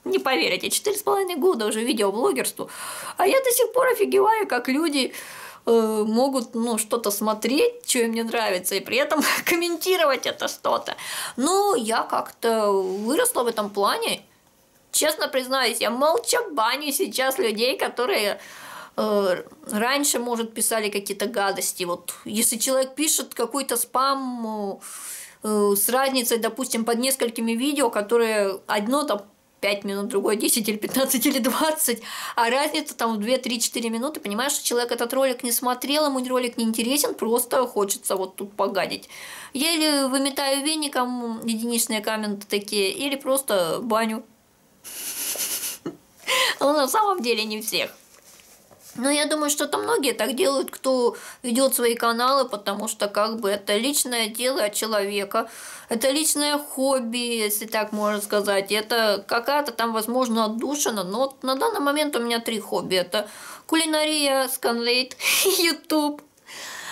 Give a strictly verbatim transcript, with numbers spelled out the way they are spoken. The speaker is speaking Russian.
Не поверите, четыре с половиной года уже видеоблогерству, а я до сих пор офигеваю, как люди э, могут, ну, что-то смотреть, что им не нравится, и при этом комментировать это что-то. Ну, я как-то выросла в этом плане. Честно признаюсь, я молча баню сейчас людей, которые э, раньше, может, писали какие-то гадости. Вот если человек пишет какой-то спам э, с разницей, допустим, под несколькими видео, которые одно там пять минут, другое десять или пятнадцать или двадцать, а разница там в две, три, четыре минуты, понимаешь, что человек этот ролик не смотрел, ему ролик не интересен, просто хочется вот тут погадить. Я или выметаю веником единичные комменты такие, или просто баню. Но на самом деле не всех. Но я думаю, что это многие так делают, кто ведет свои каналы, потому что как бы это личное дело человека, это личное хобби, если так можно сказать. Это какая-то там, возможно, отдушина. Но вот на данный момент у меня три хобби. Это кулинария, сканлейт и ютуб.